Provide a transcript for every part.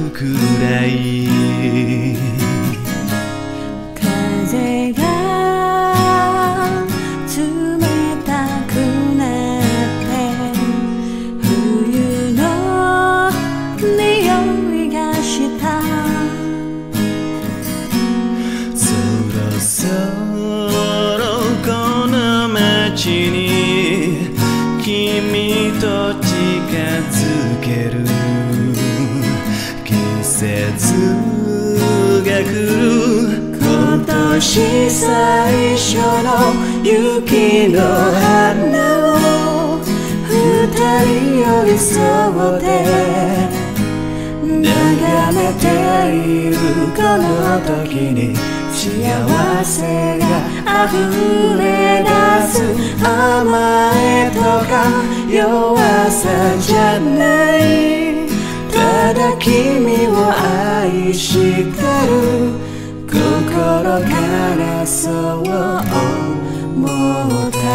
くらい風が冷たくなって冬の匂いがしたそろそろこの街に君と近づける季節が来る今年最初の雪の花を二人寄り添って眺めているこの時に幸せが溢れ出す甘えとか弱さじゃないただ君を愛してる心からそう思った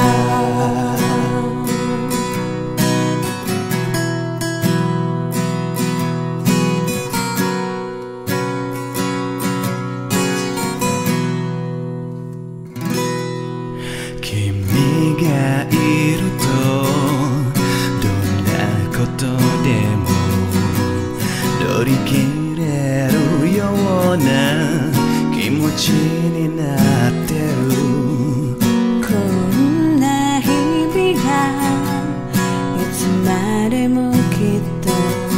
君がいるとどんなことでも乗り切れるような気持ちになってるこんな日々がいつまでもきっと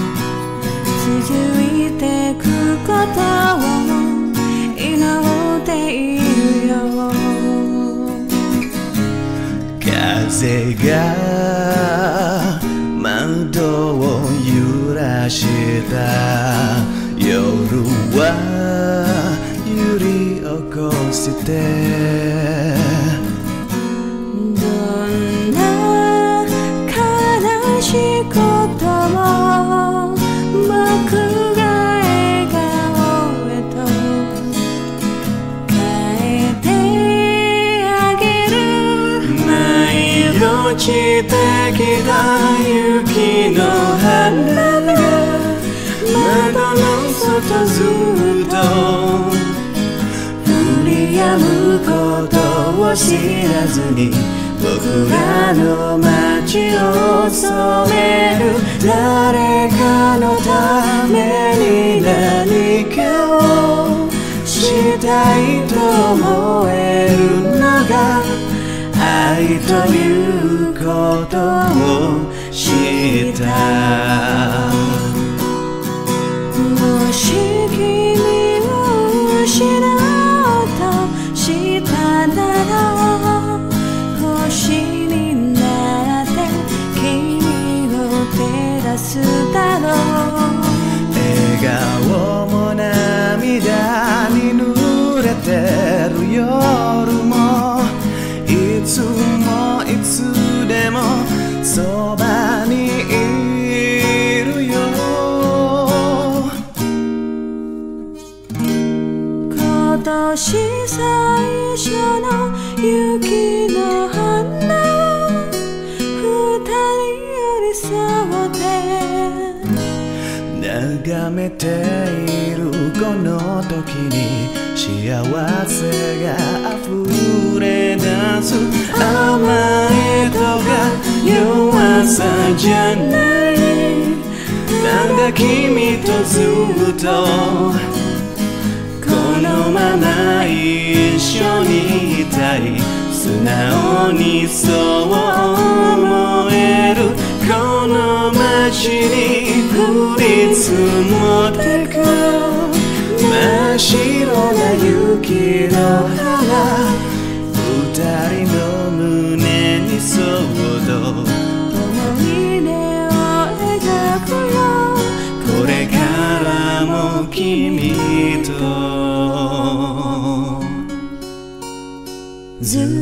続いてくことを祈っているよ風が窓を揺らした夜は揺り起こしてどんな悲しいことも僕が笑顔へと変えてあげる舞い落ちてきた雪の花が窓の外ずっと降り止むことを知らずに僕らの街を染める誰かのために何かをしたいと思えるのが愛ということを知ったもし君を失おうとしたなら星になって君を照らすだろう笑顔も涙に濡れてる夜もいつもいつでもそばにいるよ今年最初の雪の花を二人寄り添って眺めているこの時に幸せが溢れ出す甘えとか弱さじゃないただ君とずっとこのまま一緒にいたい素直にそう思えるこの街に降り積もってく真っ白な雪の花二人の胸にそっと思い出を描くよこれからも君とず